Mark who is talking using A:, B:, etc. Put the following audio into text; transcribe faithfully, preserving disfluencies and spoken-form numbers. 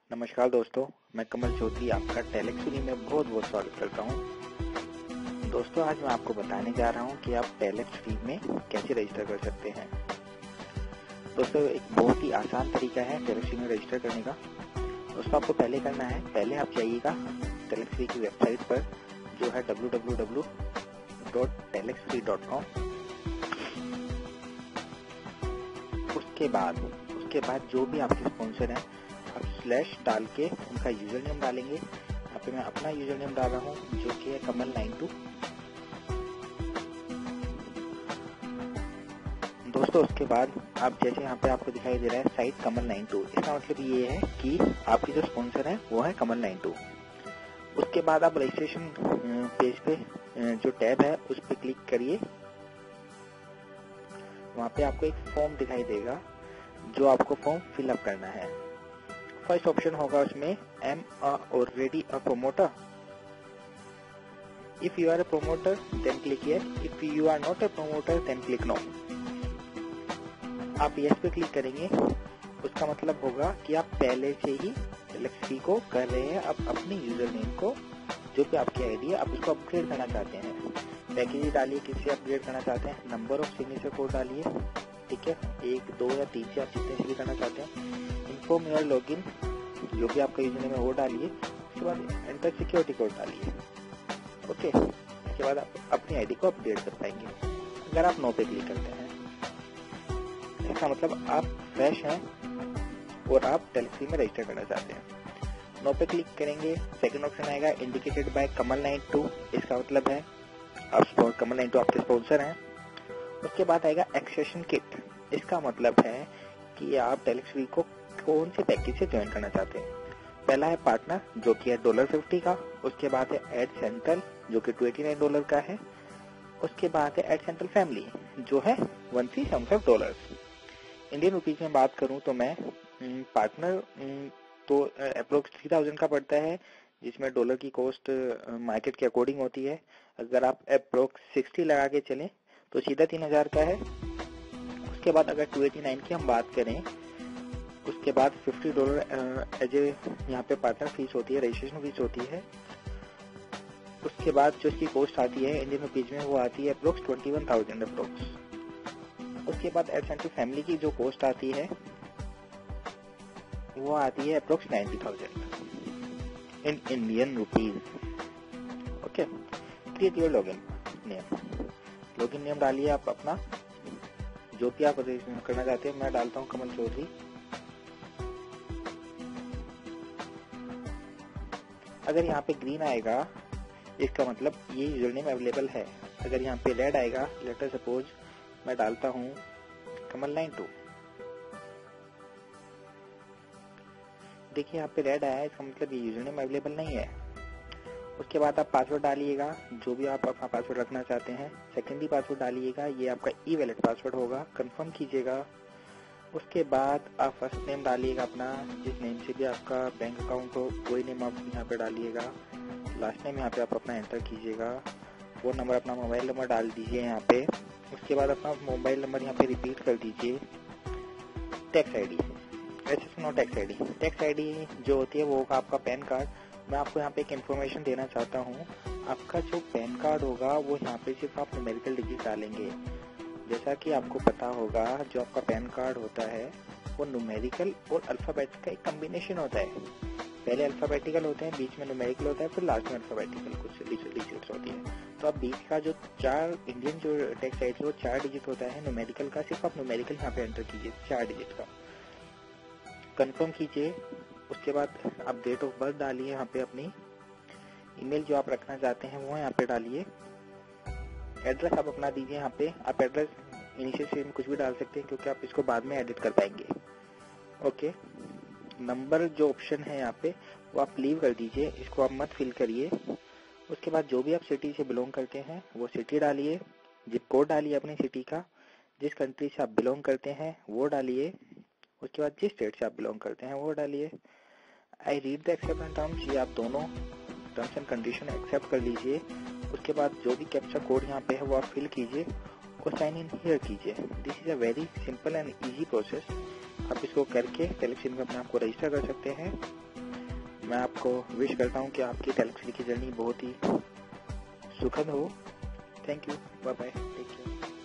A: नमस्कार दोस्तों, मैं कमल चौधरी आपका टेलेक्स फ्री में बहुत बहुत स्वागत करता हूं। दोस्तों, आज मैं आपको बताने जा रहा हूं कि आप टेलेक्स फ्री में कैसे रजिस्टर कर सकते हैं। दोस्तों, एक बहुत ही आसान तरीका है टेलेक्स फ्री में रजिस्टर करने का। दोस्तों, आपको पहले करना है, पहले आप जाइएगा टेलेक्स फ्री की वेबसाइट पर, जो है W W W dot telex free dot com. उसके बाद उसके बाद जो भी आपके स्पॉन्सर हैं, आप स्लैश डाल के उनका यूजर नेम डालेंगे। यहाँ पे मैं अपना यूजर नेम डाल रहा हूँ, जो कि है कमल नाइन टू। दोस्तों, उसके बाद आप जैसे यहाँ पे आपको दिखाई दे रहा है साइट कमल नाइन टू, इसका मतलब ये है कि आपके जो स्पॉन्सर है वो है कमल नाइन टू। उसके बाद आप रजिस्ट्रेशन पेज पे जो टैब है उस पर क्लिक करिए। वहाँ पे आपको एक फॉर्म दिखाई देगा, जो आपको फॉर्म फिलअप करना है। फर्स्ट ऑप्शन होगा उसमें am already a promoter. If you are a promoter then click here, if you are not a promoter then click no. आप यस पे क्लिक करेंगे, उसका मतलब होगा कि आप पहले से ही टेलेक्स फ्री को कर रहे हैं। आप अपने यूजर नेम को, जो भी आपकी आईडी है, आप उसको अपग्रेड करना चाहते हैं। पैकेज डालिए, किससे अपग्रेड करना चाहते हैं, नंबर ऑफ सिग्नेचर कोड डालिए, ठीक है, एक दो या तीन से आप जितने से भी करना चाहते हैं। इन्फॉर्म योर लॉगिन, जो भी आपका यूजर नेम है वो डालिए। उसके बाद एंटर सिक्योरिटी कोड डालिए। ओके, इसके बाद आप अपनी आईडी को अपडेट कर पाएंगे। अगर आप नो पे क्लिक करते हैं, इसका मतलब आप फ्रेश हैं और आप टेलेक्स फ्री में रजिस्टर करना चाहते हैं। नो पे क्लिक करेंगे, सेकंड ऑप्शन आएगा indicated by Kamal nine two. इसका मतलब है आप कमल नाइन टू आपके स्पॉन्सर हैं। उसके बाद आएगा एक्सेशन किट। इसका मतलब है कि आप टेलेक्स फ्री को कौन से पैकेज से ज्वाइन करना चाहते हैं। पहला है पार्टनर, जो कि है डॉलर फिफ्टी का। उसके बाद है एड सेंट्रल, जो कि टू एटी नाइन डॉलर का है। उसके बाद है एड सेंट्रल फैमिली, जो है one three seven five dollar. Indian rupees में बात करूं तो मैं पार्टनर तो अप्रोक्स थ्री थाउजेंड का पड़ता है, जिसमें डॉलर की कॉस्ट मार्केट के अकॉर्डिंग होती है। अगर आप अप्रोक्स सिक्सटी लगा के चलें तो सीधा तीन हजार का है। उसके बाद अगर टू एटी नाइन की हम बात करें, उसके बाद फिफ्टी डॉलर एज ए यहाँ पे पार्टनर फीस होती है, रजिस्ट्रेशन फीस होती है। उसके बाद जो इसकी कॉस्ट आती है इंडियन रुपीज में, वो आती है approx twenty one thousand approx. उसके बाद एड सेंट्रल फैमिली की जो कॉस्ट आती है वो आती है approx ninety thousand in Indian rupees. Okay, create your login name. Login name डालिए आप अपना, जो भी आप रजिस्टर करना चाहते हैं। मैं डालता हूँ कमल चौधरी। अगर यहाँ पे ग्रीन आएगा, इसका मतलब ये यूजर नेम अवेलेबल है। अगर यहाँ पे रेड आएगा, लेटर सपोज मैं डालता हूँ कमल नाइन टू। देखिए यहाँ पे रेड आया है, इसका मतलब ये यूजर नेम अवेलेबल नहीं है। उसके बाद आप पासवर्ड डालिएगा, जो भी आप अपना पासवर्ड रखना चाहते हैं। सेकेंडरी पासवर्ड डालिएगा, ये आपका ई वैलेट पासवर्ड होगा, कंफर्म कीजिएगा। उसके बाद आप फर्स्ट नेम डालिएगा अपना, जिस नेम से भी आपका बैंक अकाउंट हो, कोई नेम आप यहाँ पे डालिएगा। लास्ट नेम यहाँ पे आप अपना एंटर कीजिएगा। फोन नंबर, अपना मोबाइल नंबर डाल दीजिए यहाँ पे। उसके बाद अपना मोबाइल नंबर यहाँ पे रिपीट कर दीजिए। टैक्स आईडी, एच नो टैक्स आईडी, टैक्स आईडी जो होती है वो होगा आपका पैन कार्ड। मैं आपको यहाँ पे एक इन्फॉर्मेशन देना चाहता हूँ, आपका जो पैन कार्ड होगा वो यहाँ पे सिर्फ आप न्यूमेरिकल डिजिट डालेंगे। जैसा कि आपको पता होगा, जो आपका पैन कार्ड होता है वो न्यूमेरिकल और अल्फाबेट्स का एक कॉम्बिनेशन होता है। पहले अल्फाबेटिकल होते हैं, बीच में न्यूमेरिकल होता है, फिर लास्ट में अल्फाबेटिकल कुछ डिजिट्स होती है। तो आप बीच का जो चार इंडियन जो टैक्स आईडी है वो चार डिजिट होता है न्यूमेरिकल का, सिर्फ आप न्यूमेरिकल यहाँ पे एंटर कीजिए, चार डिजिट का। कंफर्म कीजिए। उसके बाद आप डेट ऑफ बर्थ डालिए यहाँ पे, अपनी ईमेल जो आप रखना चाहते हैं वो यहाँ पे डालिए। एड्रेस आप अपना दीजिए यहाँ पे। आप एड्रेस इनिशियल स्टेज में कुछ भी डाल सकते हैं, क्योंकि आप इसको बाद में एडिट कर पाएंगे। ओके, नंबर जो ऑप्शन है यहाँ पे वो आप लीव कर दीजिए, इसको आप मत फिल करिए। उसके बाद जो भी आप सिटी से बिलोंग करते हैं वो सिटी डालिए। जिप कोड डालिए अपनी सिटी का, जिस कंट्री से आप बिलोंग करते हैं वो डालिए। उसके बाद जिस स्टेट से आप बिलोंग करते हैं वो डालिए। I read the acceptance terms, ये आप दोनों टर्म्स एंड कंडीशन एक्सेप्ट कर लीजिए। उसके बाद जो भी कैप्चा कोड यहाँ पे है वो आप फिल कीजिए और साइन इन हियर कीजिए। This is a very simple and easy process. आप इसको करके टेलेक्स फ्री में अपने आप को रजिस्टर कर सकते हैं। मैं आपको विश करता हूँ कि आपकी टेलेक्सिटी की जर्नी बहुत ही सुखद हो। Thank you, bye bye, take care.